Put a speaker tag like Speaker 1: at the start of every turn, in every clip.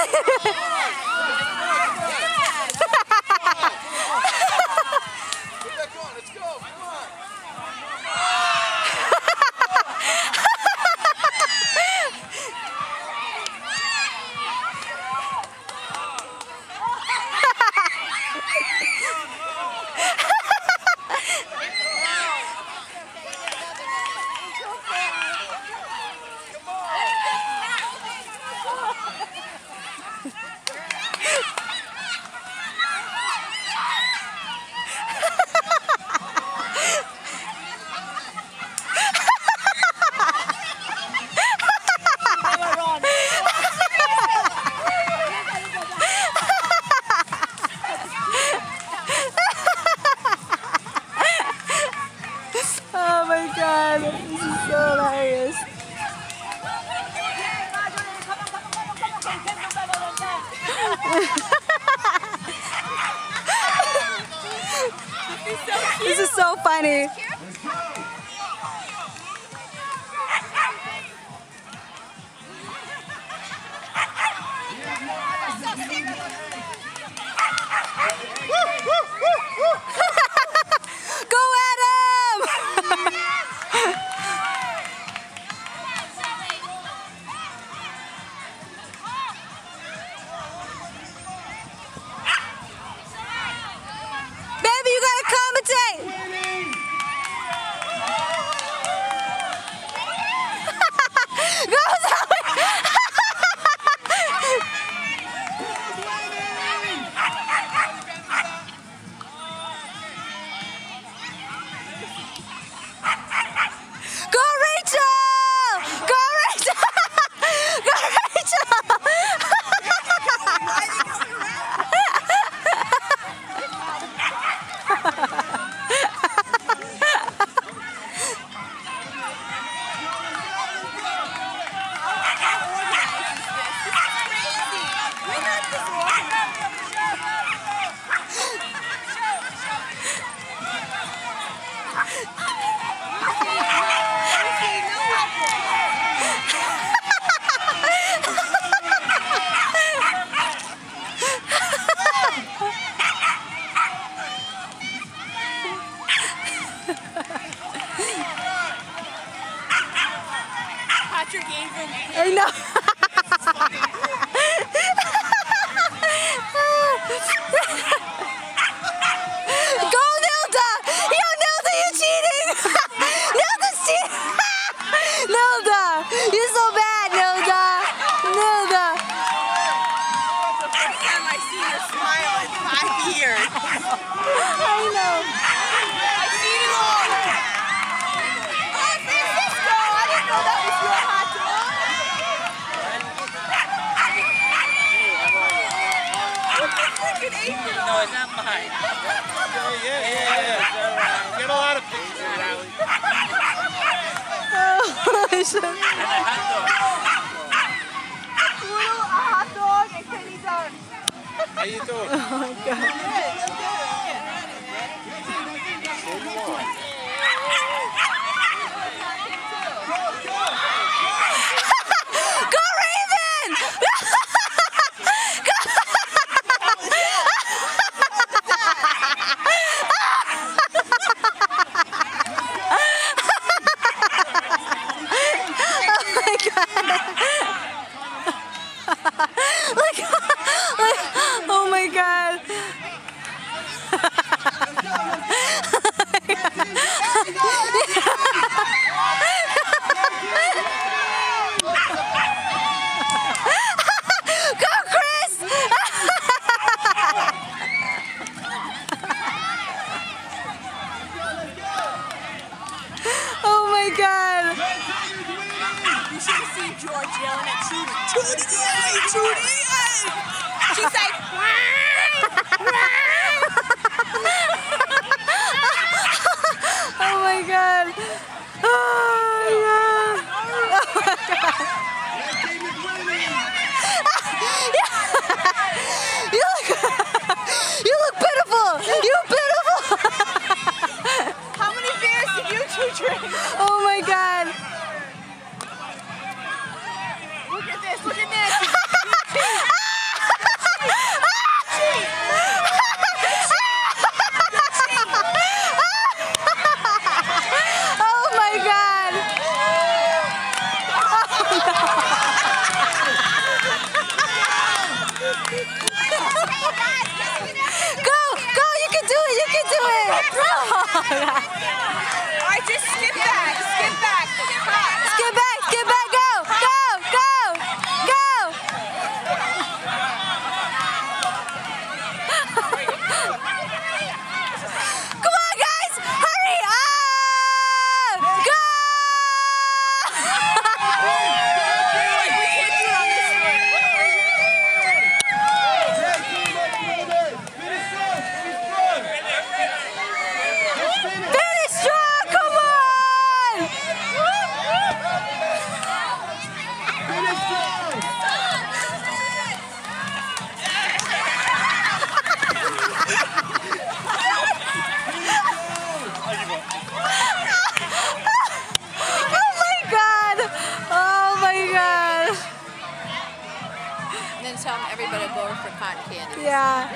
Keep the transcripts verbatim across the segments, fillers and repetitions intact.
Speaker 1: Oh my god, this is so hilarious. This is so funny. Go at him! Baby, you gotta commentate! Go, Zoe! Go, Rachel! Go, Rachel! Go, Rachel! I know. Go, Nilda! Yo, Nilda, you're cheating! Nilda's cheating! Nilda! You're so bad, Nilda! Nilda!
Speaker 2: The first time I see your smile in five years.
Speaker 1: I know.
Speaker 2: I see you all. Oh, Francisco! I didn't know that was your hot dog.
Speaker 3: No, it's not mine. Yeah, yeah, yeah. yeah. Get a lot of pictures, Allie.
Speaker 1: Oh, I should.
Speaker 3: And a hot dog.
Speaker 2: Little a hot dog and Kenny done.
Speaker 3: How you doing?
Speaker 1: Oh my god. Go, Raven! Like, like, oh my god. Go, Chris! Oh my god.
Speaker 2: You should have seen George yelling at Trudy. Trudy, yay! Trudy, yay! She's like,
Speaker 1: Oh my god. Oh yeah. Oh my god. You look, you look pitiful. You look pitiful.
Speaker 2: how many beers did you two drink?
Speaker 1: Oh my god.
Speaker 2: Look at this, look at this. Alright, just skip back, skip back.
Speaker 1: Skip back, skip back, go, go, go, go. Come on, guys, hurry up, go. Finish strong, come on. Oh my God! Oh my God!
Speaker 2: And then tell them everybody to go for cotton candy.
Speaker 1: Yeah.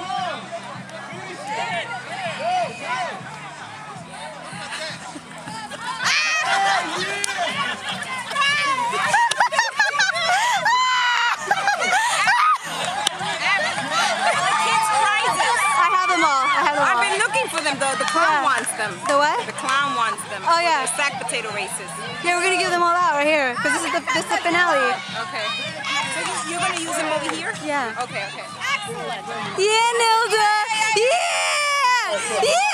Speaker 1: I have them all. I have them all.
Speaker 2: I've been looking for them though. The clown
Speaker 1: Yeah.
Speaker 2: wants them.
Speaker 1: The what?
Speaker 2: The clown wants them.
Speaker 1: Oh, yeah.
Speaker 2: The sack potato races.
Speaker 1: Yeah, we're gonna give them all out right here because this is the this is the finale.
Speaker 2: Okay. So you- you're gonna use them over here?
Speaker 1: Yeah.
Speaker 2: Okay, okay. Excellent.
Speaker 1: Yeah, Nilda. Yeah. Yeah.